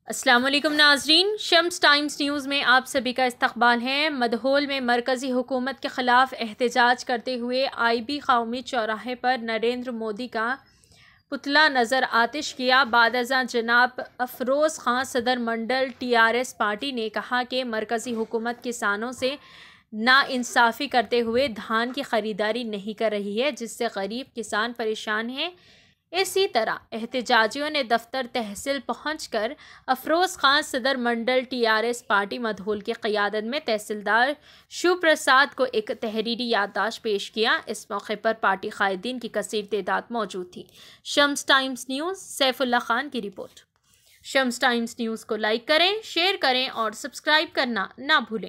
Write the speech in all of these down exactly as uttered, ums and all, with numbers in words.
अस्सलाम वालेकुम नाजरीन, शम्स टाइम्स न्यूज़ में आप सभी का इस्तकबाल है। मदहोल में मरकज़ी हुकूमत के ख़िलाफ़ एहतजाज करते हुए आई बी कौमी चौराहे पर नरेंद्र मोदी का पुतला नज़र आतिश किया। बादअज़ां जनाब अफरोज़ ख़ान सदर मंडल टी आर एस पार्टी ने कहा कि मरकज़ी हुकूमत किसानों से नाइंसाफ़ी करते हुए धान की ख़रीदारी नहीं कर रही है, जिससे गरीब किसान परेशान हैं। इसी तरह एहतजाजियों ने दफ्तर तहसील पहुंचकर अफरोज़ ख़ान सदर मंडल T R S party Mudhol की क़यादत में तहसीलदार शिव प्रसाद को एक तहरीरी याददाश्त पेश किया। इस मौके पर पार्टी कायदीन की कसीर तादाद मौजूद थी। शम्स टाइम्स न्यूज़ सैफुल्ला खान की रिपोर्ट। शम्स टाइम्स न्यूज़ को लाइक करें, शेयर करें और सब्सक्राइब करना ना भूलें।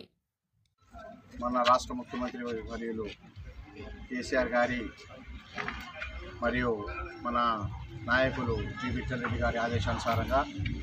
మన రాష్ట్ర ముఖ్యమంత్రి వర్యులు కేసీఆర్ గారి మరియు మన నాయకులు జి విఠల్ రెడ్డి గారి ఆదేశానుసారంగా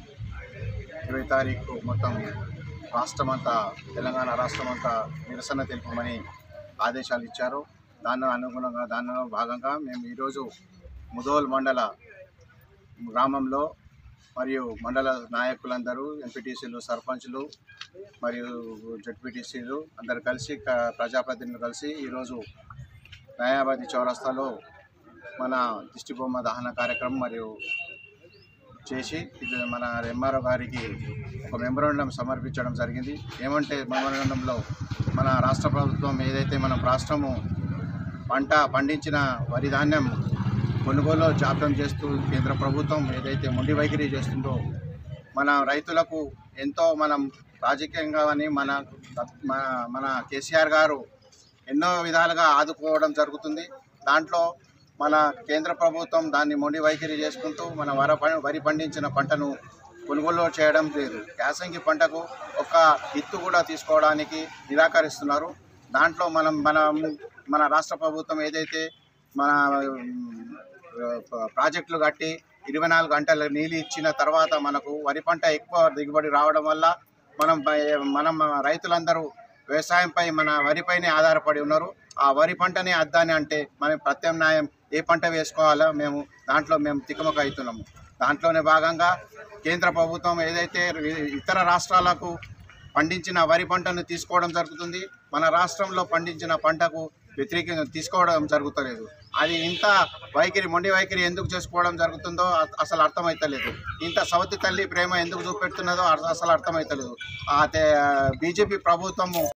ఇరవై తారీఖు మొత్తం రాష్ట్రమంతా తెలంగాణ రాష్ట్రమంతా నిరసన తెలుపమని ఆదేశాలు ఇచ్చారు. దాని అనుగుణంగా దానిలో భాగంగా మేము ఈరోజు ముదోల్ మండల గ్రామంలో మరియు మండల నాయకులందరూ ఎంపీటీసీలు, సర్పంచ్లు మరియు జడ్పీటీసీలు అందరు కలిసి ప్రజాప్రతినిధులు కలిసి ఈరోజు న్యాయవాది చౌరస్తాలో మన దిష్టి బొమ్మ దహన కార్యక్రమం మరియు చేసి ఇది మన ఎంఆర్ఓ గారికి ఒక మెమోరాండం సమర్పించడం జరిగింది. ఏమంటే మెమోరాండంలో మన రాష్ట్ర ప్రభుత్వం ఏదైతే మన రాష్ట్రము పంట పండించిన వరి ధాన్యం కొనుగోలు జాప్యం చేస్తూ కేంద్ర ప్రభుత్వం ఏదైతే మొండి వైఖరి చేస్తుందో మన రైతులకు ఎంతో మనం రాజకీయంగా అని మన మన కేసీఆర్ గారు ఎన్నో విధాలుగా ఆదుకోవడం జరుగుతుంది. దాంట్లో మన కేంద్ర ప్రభుత్వం దాన్ని మొండి వైఖరి చేసుకుంటూ మన వర వరి పండించిన పంటను కొనుగోలు చేయడం లేదు. యాసంగి పంటకు ఒక ఇత్తు కూడా తీసుకోవడానికి నిరాకరిస్తున్నారు. దాంట్లో మనం మన మన రాష్ట్ర ప్రభుత్వం ఏదైతే మన ప్రాజెక్టులు కట్టి ఇరవై నాలుగు గంటలు నీళ్ళు ఇచ్చిన తర్వాత మనకు వరి పంట ఎక్కువ దిగుబడి రావడం వల్ల మనం మనం రైతులందరూ వ్యవసాయంపై మన వరిపైనే ఆధారపడి ఉన్నారు. ఆ వరి పంటనే అద్దాని అంటే మనం ప్రత్యామ్నాయం ఏ పంట వేసుకోవాలో మేము దాంట్లో మేము తికమక అవుతున్నాము. దాంట్లోనే భాగంగా కేంద్ర ప్రభుత్వం ఏదైతే ఇతర రాష్ట్రాలకు పండించిన వరి పంటను తీసుకోవడం జరుగుతుంది, మన రాష్ట్రంలో పండించిన పంటకు వ్యతిరేకంగా తీసుకోవడం జరుగుతలేదు. అది ఇంత వైఖరి మొండి వైఖరి ఎందుకు చేసుకోవడం జరుగుతుందో అసలు అర్థమవుతలేదు. ఇంత సవతి తల్లి ప్రేమ ఎందుకు చూపెడుతున్నదో అసలు అర్థమవుతలేదు. బీజేపీ ప్రభుత్వము